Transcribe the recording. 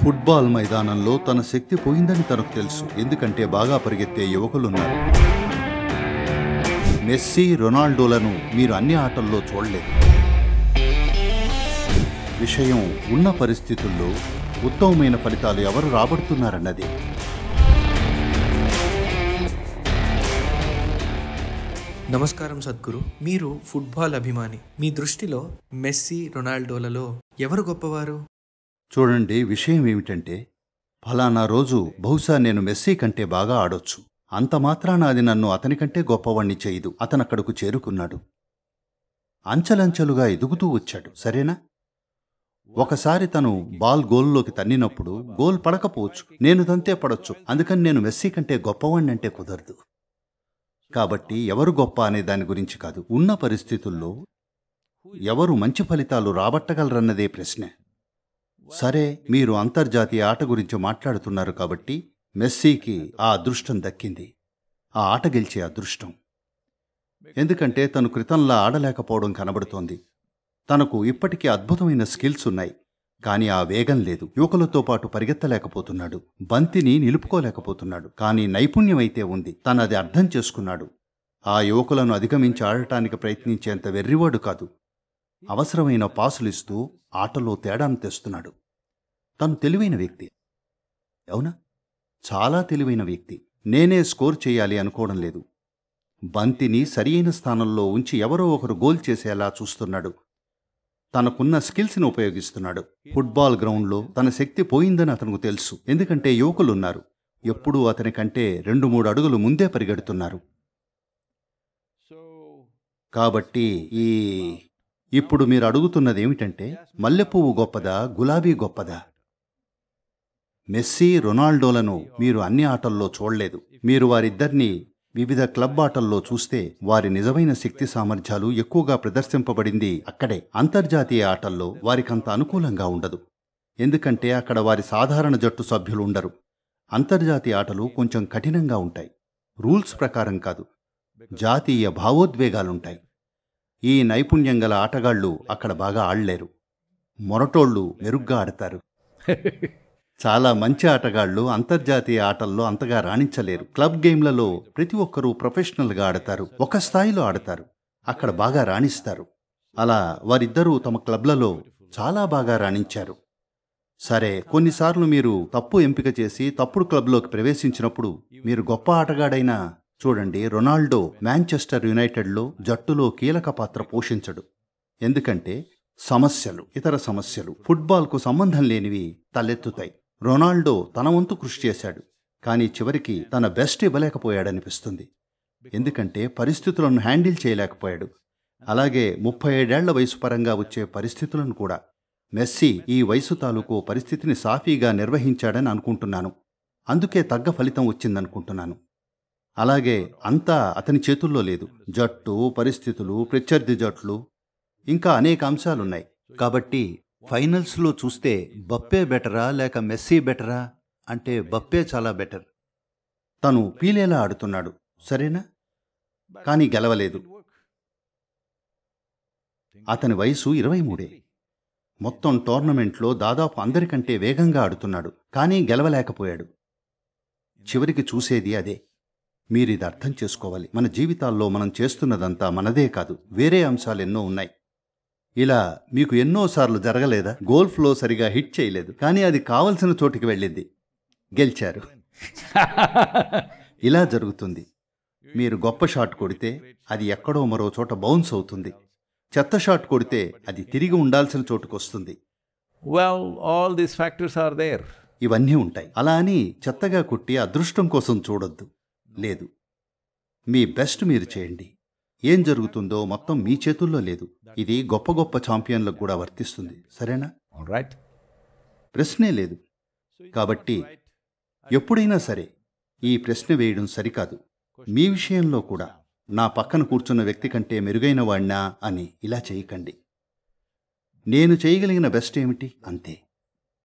Football మైదానంలో తన శక్తి పోయిందని తనకు తెలుసు. ఎందుకంటే బాగా పరిగెత్తే యువకులున్నారు. మెస్సీ, రొనాల్డోలను మీరు అన్ని ఆటల్లో చూడలేదు. విషయం ఉన్న పరిస్థితుల్లో ఉత్తమమైన ఫలితాలు ఎవరు రాబడుతున్నారన్నది. నమస్కారం సద్గురు. మీరు ఫుట్బాల్ అభిమాని. మీ దృష్టిలో మెస్సీ, రొనాల్డోలలో ఎవరు గొప్పవారు? చూడండి, విషయం ఏమిటంటే ఫలానా రోజు బహుశా నేను మెస్సీ కంటే బాగా ఆడొచ్చు. అంత మాత్రాన అది నన్ను అతని కంటే గొప్పవాణ్ణి చేయదు. అతనక్కడకు చేరుకున్నాడు. అంచెలంచెలుగా ఎదుగుతూ వచ్చాడు. సరేనా? ఒకసారి తను బాల్ గోల్లోకి తన్నినప్పుడు గోల్ పడకపోవచ్చు, నేను తంతే పడొచ్చు. అందుకని నేను మెస్సీ కంటే గొప్పవాణ్ణి అంటే కుదరదు. కాబట్టి ఎవరు గొప్ప అనే దాని గురించి కాదు, ఉన్న పరిస్థితుల్లో ఎవరు మంచి ఫలితాలు రాబట్టగలరన్నదే ప్రశ్నే. సరే, మీరు అంతర్జాతీయ ఆట గురించి మాట్లాడుతున్నారు కాబట్టి మెస్సీకి ఆ అదృష్టం దక్కింది, ఆ ఆట గెలిచే అదృష్టం. ఎందుకంటే తను క్రితంలా ఆడలేకపోవడం కనబడుతోంది. తనకు ఇప్పటికీ అద్భుతమైన స్కిల్స్ ఉన్నాయి, కానీ ఆ వేగం లేదు. యువకులతో పాటు పరిగెత్తలేకపోతున్నాడు, బంతిని నిలుపుకోలేకపోతున్నాడు. కానీ నైపుణ్యమైతే ఉంది. తనది అర్థం చేసుకున్నాడు. ఆ యువకులను అధిగమించి ఆడటానికి ప్రయత్నించేంత వెర్రివాడు కాదు. అవసరమైన పాసులిస్తూ ఆటలో తేడాను తెస్తున్నాడు. తను తెలివైన వ్యక్తి, అవునా? చాలా తెలివైన వ్యక్తి. నేనే స్కోర్ చేయాలి అనుకోవడం లేదు. బంతిని సరియైన స్థానంలో ఉంచి ఎవరో ఒకరు గోల్ చేసేలా చూస్తున్నాడు. తనకున్న స్కిల్స్ని ఉపయోగిస్తున్నాడు. ఫుట్బాల్ గ్రౌండ్లో తన శక్తి పోయిందని అతనికి తెలుసు. ఎందుకంటే యువకులున్నారు, ఎప్పుడూ అతని కంటే 2-3 అడుగులు ముందే పరిగెడుతున్నారు. కాబట్టి ఇప్పుడు మీరు అడుగుతున్నది ఏమిటంటే, మల్లెపువ్వు గొప్పదా, గులాబీ గొప్పదా? మెస్సీ, రొనాల్డోలను మీరు అన్ని ఆటల్లో చూడలేదు. మీరు వారిద్దరినీ వివిధ క్లబ్ ఆటల్లో చూస్తే వారి నిజమైన శక్తి సామర్థ్యాలు ఎక్కువగా ప్రదర్శింపబడింది అక్కడే. అంతర్జాతీయ ఆటల్లో వారికంత అనుకూలంగా ఉండదు. ఎందుకంటే అక్కడ వారి సాధారణ జట్టు సభ్యులు ఉండరు. అంతర్జాతీయ ఆటలు కొంచెం కఠినంగా ఉంటాయి. రూల్స్ ప్రకారం కాదు, జాతీయ భావోద్వేగాలుంటాయి. ఈ నైపుణ్యం గల ఆటగాళ్లు అక్కడ బాగా ఆడలేరు. మొరటోళ్లు మెరుగ్గా ఆడతారు. చాలా మంచి ఆటగాళ్లు అంతర్జాతీయ ఆటల్లో అంతగా రాణించలేరు. క్లబ్ గేమ్లలో ప్రతి ఒక్కరూ ప్రొఫెషనల్గా ఆడతారు, ఒక స్థాయిలో ఆడతారు, అక్కడ బాగా రాణిస్తారు. అలా వారిద్దరూ తమ క్లబ్లలో చాలా బాగా రాణించారు. సరే, కొన్నిసార్లు మీరు తప్పు ఎంపిక చేసి తప్పుడు క్లబ్లోకి ప్రవేశించినప్పుడు మీరు గొప్ప ఆటగాడైనా, చూడండి, రొనాల్డో మాంచెస్టర్ యునైటెడ్లో జట్టులో కీలక పాత్ర పోషించడు. ఎందుకంటే ఇతర సమస్యలు, ఫుట్బాల్కు సంబంధం లేనివి తలెత్తుతాయి. రొనాల్డో తన వంతు కృషి చేశాడు, కానీ చివరికి తన బెస్ట్ ఇవ్వలేకపోయాడనిపిస్తుంది. ఎందుకంటే పరిస్థితులను హ్యాండిల్ చేయలేకపోయాడు. అలాగే 37 ఏళ్ల వయసు పరంగా వచ్చే పరిస్థితులను కూడా. మెస్సీ ఈ వయసు తాలూకు పరిస్థితిని సాఫీగా నిర్వహించాడని అనుకుంటున్నాను. అందుకే తగ్గ ఫలితం వచ్చిందనుకుంటున్నాను. అలాగే అంతా అతని చేతుల్లో లేదు. జట్టు పరిస్థితులు, ప్రత్యర్థి జట్లు, ఇంకా అనేక అంశాలున్నాయి. కాబట్టి ఫైనల్స్లో చూస్తే బప్పే బెటరా లేక మెస్సీ బెటరా అంటే బప్పే చాలా బెటర్. తను పీలేలా ఆడుతున్నాడు, సరేనా? కానీ గెలవలేదు. అతని వయసు 23. మొత్తం టోర్నమెంట్లో దాదాపు అందరికంటే వేగంగా ఆడుతున్నాడు, కానీ గెలవలేకపోయాడు. చివరికి చూసేది అదే. మీరిది అర్థం చేసుకోవాలి. మన జీవితాల్లో మనం చేస్తున్నదంతా మనదే కాదు, వేరే అంశాలెన్నో ఉన్నాయి. ఇలా మీకు ఎన్నోసార్లు జరగలేదా? గోల్ఫ్లో సరిగా హిట్ చేయలేదు, కానీ అది కావలసిన చోటికి వెళ్ళింది, గెలిచారు. ఇలా జరుగుతుంది. మీరు గొప్ప షాట్ కొడితే అది ఎక్కడో మరో చోట బౌన్స్ అవుతుంది. చెత్త షాట్ కొడితే అది తిరిగి ఉండాల్సిన చోటుకొస్తుంది. all these factors are there. ఇవన్నీ ఉంటాయి. అలా అని చెత్తగా కొట్టి అదృష్టం కోసం చూడొద్దు. లేదు, మీ బెస్ట్ మీరు చేయండి. ఏం జరుగుతుందో మొత్తం మీ చేతుల్లో లేదు. ఇది గొప్ప గొప్ప ఛాంపియన్లకు కూడా వర్తిస్తుంది, సరేనా? ప్రశ్నే లేదు. కాబట్టి ఎప్పుడైనా సరే ఈ ప్రశ్న వేయడం సరికాదు. మీ విషయంలో కూడా నా పక్కన కూర్చున్న వ్యక్తి కంటే మెరుగైన వాణ్ణా అని ఇలా చేయకండి. నేను చేయగలిగిన బెస్ట్ ఏమిటి, అంతే.